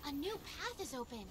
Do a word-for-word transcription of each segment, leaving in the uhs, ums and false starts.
A new path is open.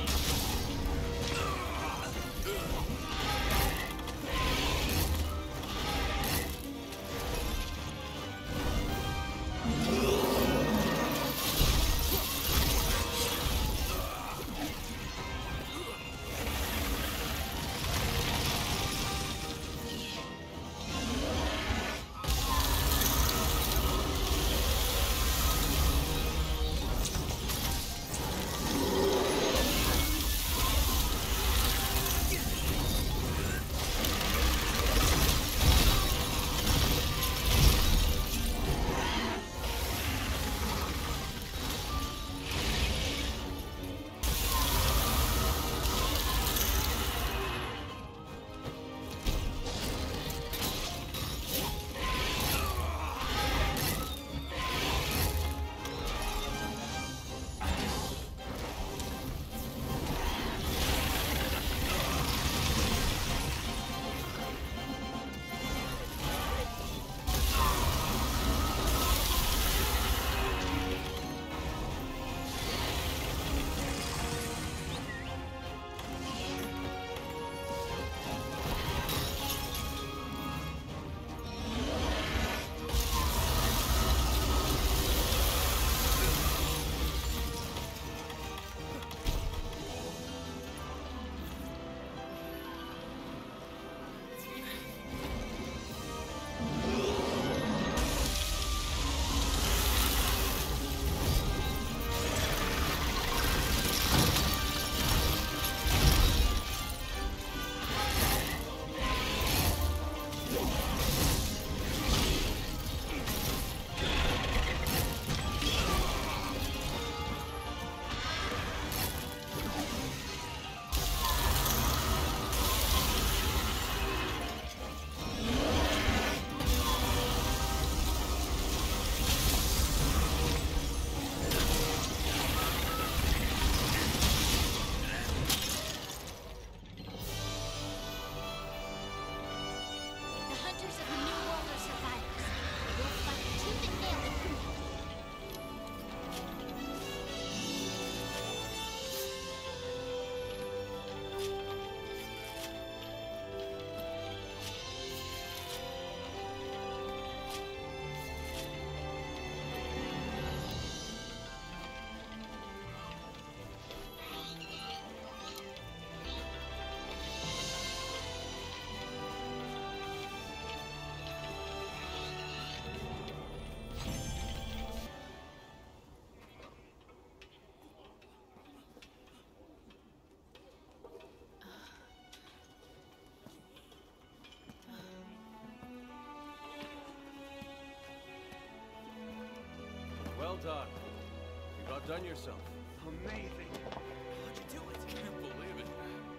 Well done. You've outdone yourself. Amazing. How'd you do it? I can't believe it.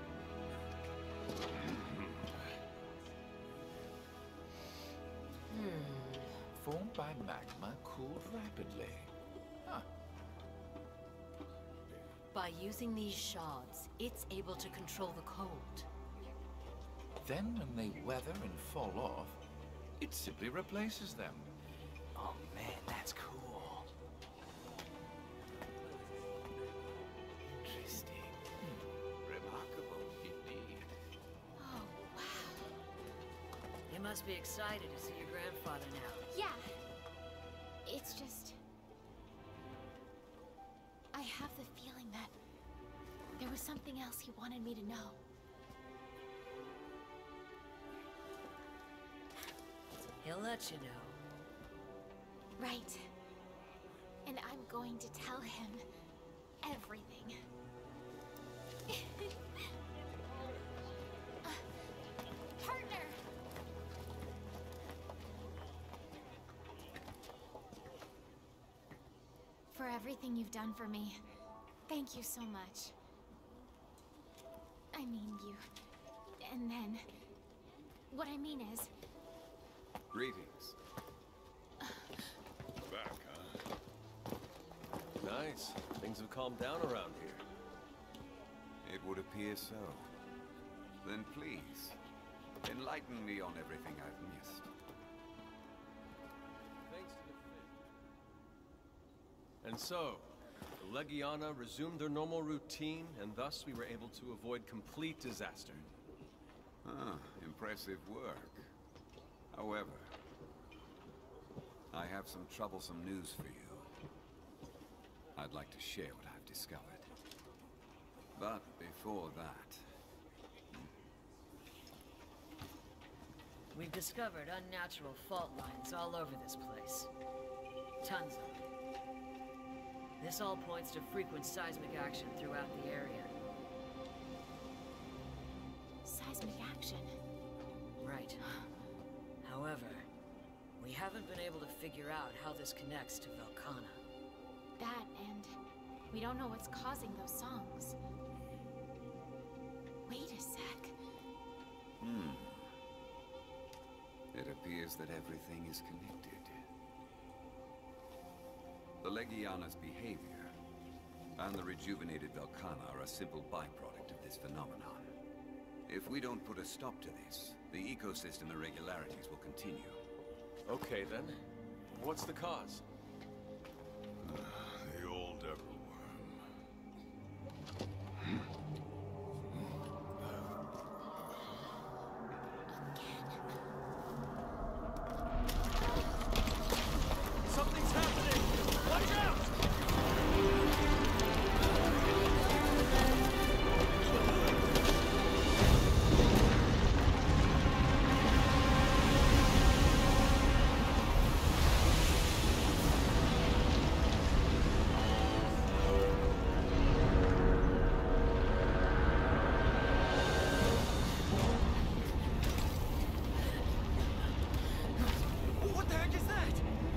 Hmm. Formed by magma, cooled rapidly. Huh. By using these shards, it's able to control the cold. Then when they weather and fall off, it simply replaces them. Oh man, that's cool. Interesting. Hmm. Remarkable indeed. Oh, wow. You must be excited to see your grandfather now. Yeah. It's just... I have the feeling that there was something else he wanted me to know. He'll let you know. Right. And I'm going to tell him everything. uh, partner! For everything you've done for me, thank you so much. I mean you. And then... What I mean is... Greetings. Back, huh? Nice. Things have calmed down around here. It would appear so. Then please, enlighten me on everything I've missed. Thanks to the fit. And so, the Legiana resumed their normal routine, and thus we were able to avoid complete disaster. Ah, impressive work. However, I have some troublesome news for you. I'd like to share what I've discovered. But before that... We've discovered unnatural fault lines all over this place. Tons of them. This all points to frequent seismic action throughout the area. Seismic action? Right. However, we haven't been able to figure out how this connects to Velkhana. That, and we don't know what's causing those songs. Wait a sec. Hmm. It appears that everything is connected. The Legiana's behavior and the rejuvenated Velkhana are a simple byproduct of this phenomenon. If we don't put a stop to this, the ecosystem irregularities will continue. Okay then. What's the cause? The old Everworm. Something's happening! Watch out! What the heck is that?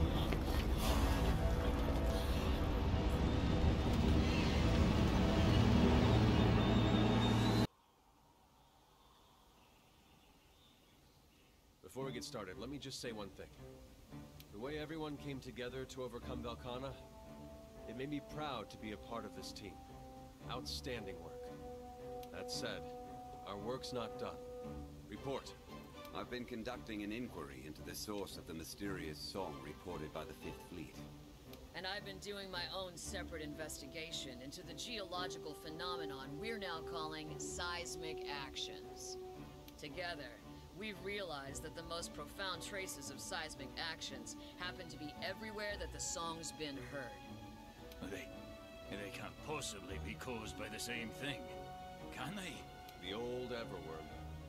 Before we get started, let me just say one thing. The way everyone came together to overcome Velkhana, it made me proud to be a part of this team. Outstanding work. That said, our work's not done. Report. I've been conducting an inquiry into the source of the mysterious song reported by the Fifth Fleet. And I've been doing my own separate investigation into the geological phenomenon we're now calling seismic actions. Together, we've realized that the most profound traces of seismic actions happen to be everywhere that the song's been heard. They... they can't possibly be caused by the same thing, can they? The old Everworm.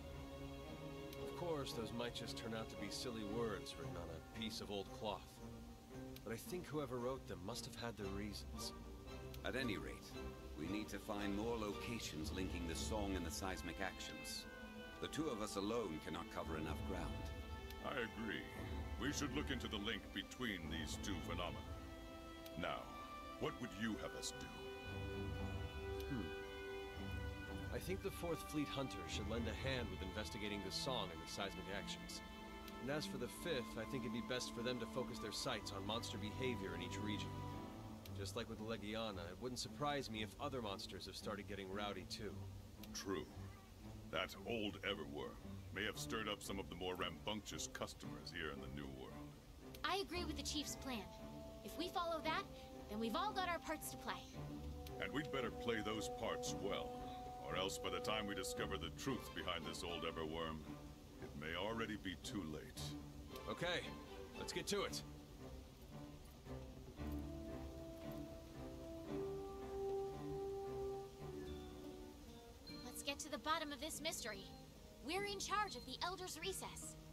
Of course, those might just turn out to be silly words written on a piece of old cloth. But I think whoever wrote them must have had their reasons. At any rate, we need to find more locations linking the song and the seismic actions. The two of us alone cannot cover enough ground. I agree. We should look into the link between these two phenomena. Now, what would you have us do? Hmm. I think the Fourth Fleet Hunter should lend a hand with investigating the song and the seismic actions. And as for the Fifth, I think it'd be best for them to focus their sights on monster behavior in each region. Just like with the Legiana, it wouldn't surprise me if other monsters have started getting rowdy too. True. That old Everworm may have stirred up some of the more rambunctious customers here in the New World. I agree with the Chief's plan. If we follow that, then we've all got our parts to play. And we'd better play those parts well, or else by the time we discover the truth behind this old Everworm, it may already be too late. Okay, let's get to it. Let's get to the bottom of this mystery. We're in charge of the Elder's Recess.